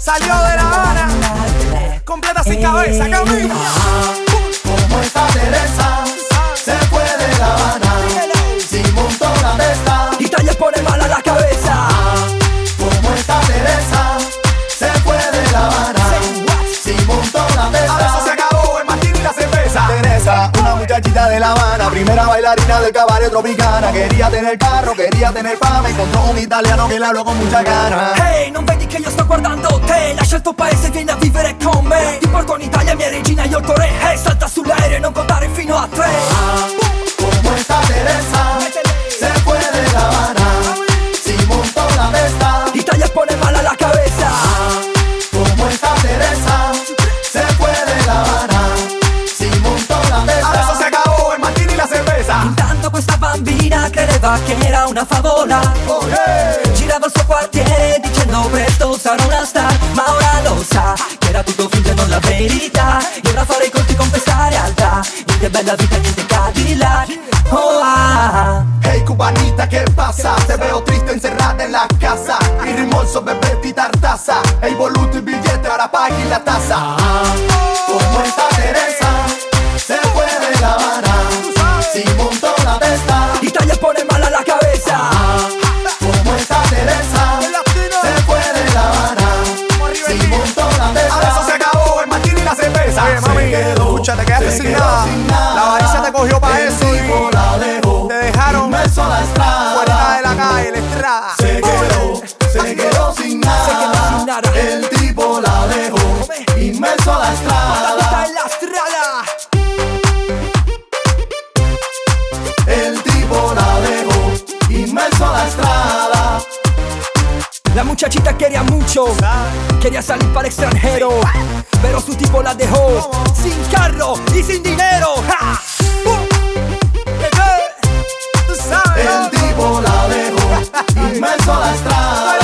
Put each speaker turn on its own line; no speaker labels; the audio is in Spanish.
Salió de La Habana, completa sin cabeza, camina.
Como esta Teresa se fue de La Habana, si montó la testa
y Italia pone mala la cabeza.
Como esta Teresa se fue de La Habana, si montó la testa.
Ahora eso se acabó, el martini y la cerveza.
Teresa, una muchachita de La Habana, primera bailarina del cabaret Tropicana. Quería tener carro, quería tener fama, encontró un italiano che la hablò con mucha gana.
Hey, non vedi che io sto guardando te? Lascia il tuo paese e vieni a vivere con me. Ti porto in Italia, mia regina, io il tuo re. Hey, salta sull'aereo e non contare fino a 3.
Como esta Teresa se fue de La Habana, si montó la testa.
Italia pone mala la cabeza.
Como esta Teresa se fue de La Habana, si montó la testa.
Ahora eso se acabó, el martini y la cerveza.
Intanto questa bambina credeva che era una favola.
Oh, hey.
Girava il suo quartiere dicendo presto sarò una star. Ma ora lo sa che era tutto finto e non la verità. E ora fare i conti con questa realtà. Niente bella vita, niente Cadillac. Oh ah.
Hey cubanita, ¿qué pasa? Te veo triste encerrada en la casa. Il rimorso bebé ti tartassa. Hai voluto il biglietto, ora paghi la tassa. Como esta Teresa se fue de La Habana, si montó la testa.
Italia pone mala la cabeza.
Como esta Teresa se fue de La Habana, si montó la testa.
Ahora eso se acabó, el martini y la cerveza. Oye, mami, escucha, te quedaste sin nada. La avaricia te cogió para eso y
la dejó,
te dejaron
inmerso a la estrada.
fuera de la calle, la estrada.
Se quedó sin nada.
Se quedó sin nada.
El tipo la dejó, inmerso a la
Está
estrada.
en la estrada.
El tipo la dejó, inmerso a la estrada.
La muchachita quería mucho, quería salir para el extranjero, pero su tipo la dejó sin carro y sin dinero. ¡Ja!
Tú sabes,
El tipo la dejó, inmerso a la estrada.